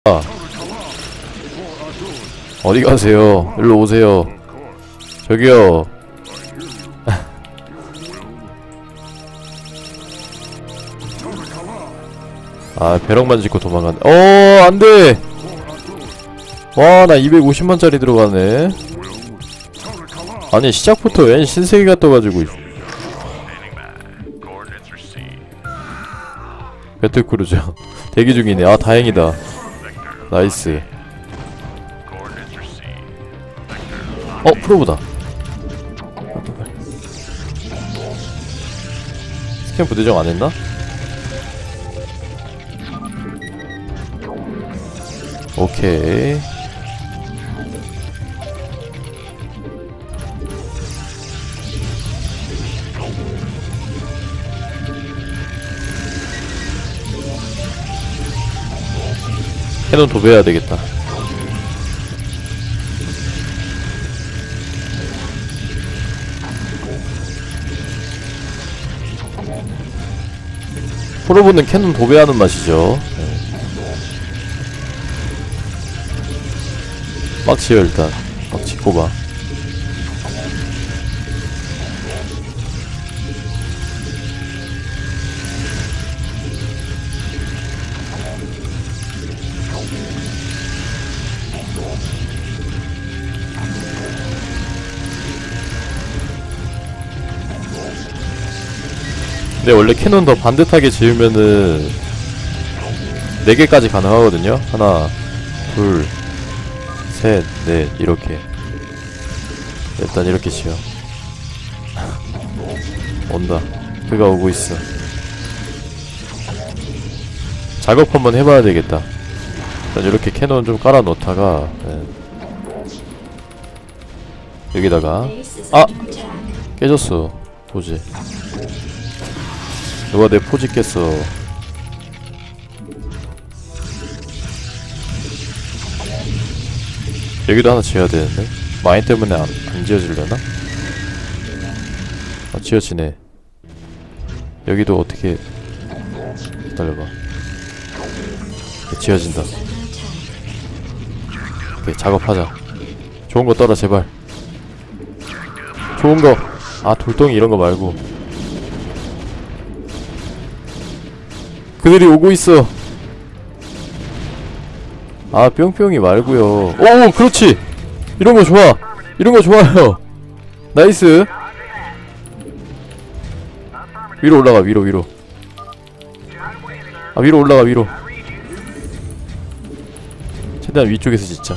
어디 가세요? 일로 오세요. 저기요. 아, 벼락만 짚고 도망가네. 안돼! 와, 나 250만짜리 들어가네. 아니, 시작부터 웬 신세계가 떠가지고. 배틀크루저 대기 중이네. 아, 다행이다. 나이스. 프로보다. 스캔 부대정 안했나? 오케이. 캐논 도배해야 되겠다. 프로보는 캐논 도배하는 맛이죠. 막 치요. 일단 막 짓고 봐. 근데 원래 캐논 더 반듯하게 지으면은 4개까지 가능하거든요. 하나, 둘, 셋, 넷, 이렇게. 일단 이렇게 지어. 온다. 그가 오고 있어. 작업 한번 해봐야 되겠다. 일단 이렇게 캐논 좀 깔아 놓다가, 여기다가 깨졌어. 포지. 누가 내 포지 깼어. 여기도 하나 지어야 되는데 마인 때문에 안 지어지려나? 지어지네. 여기도 어떻게 기다려봐. 지어진다. 오케이, 작업하자. 좋은거 떠라 제발. 좋은거. 돌덩이 이런거 말고. 그들이 오고 있어. 뿅뿅이 말고요. 그렇지. 이런거 좋아. 이런거 좋아요. 나이스. 위로 올라가. 위로. 위로 올라가. 위로. 최대한 위쪽에서 짓자.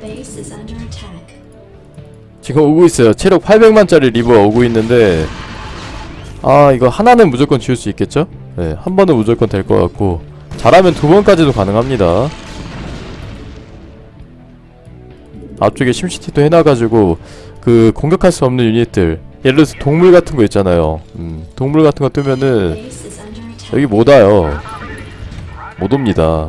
지금 오고 있어요. 체력 800만짜리 리버가 오고 있는데, 이거 하나는 무조건 지울 수 있겠죠? 네, 한 번은 무조건 될 것 같고, 잘하면 2번까지도 가능합니다. 앞쪽에 심시티도 해놔가지고 그 공격할 수 없는 유닛들, 예를 들어서 동물 같은 거 있잖아요. 동물 같은 거 뜨면은 여기 못 와요. 못 옵니다.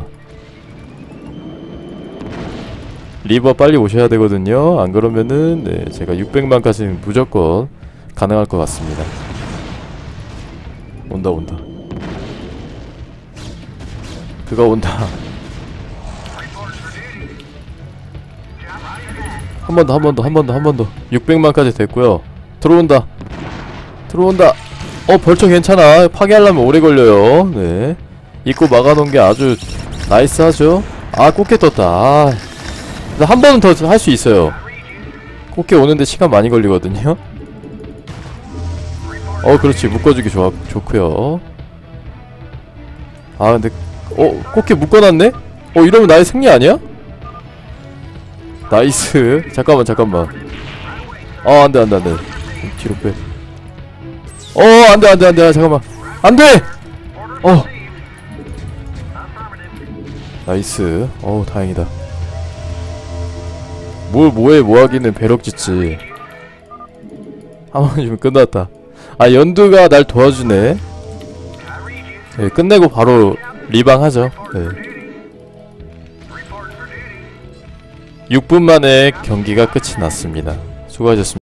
리버 빨리 오셔야 되거든요. 안 그러면은 제가 600만까지는 무조건 가능할 것 같습니다. 온다. 그가 온다. 한 번 더. 600만까지 됐고요. 들어온다. 벌써 괜찮아. 파괴하려면 오래 걸려요. 네. 입구 막아놓은 게 아주 나이스하죠? 꽃게 떴다. 한 번은 더 할 수 있어요. 꽃게 오는데 시간 많이 걸리거든요? 그렇지. 묶어주기 좋고요. 근데, 꽃게 묶어놨네? 이러면 나의 승리 아니야? 나이스. 잠깐만. 안돼. 뒤로 빼. 안돼. 잠깐만. 안돼! 나이스. 다행이다. 뭐하기는 배럭 짓지. 한 번이면 끝났다. 연두가 날 도와주네. 네, 끝내고 바로 리방하죠. 네. 6분 만에 경기가 끝이 났습니다. 수고하셨습니다.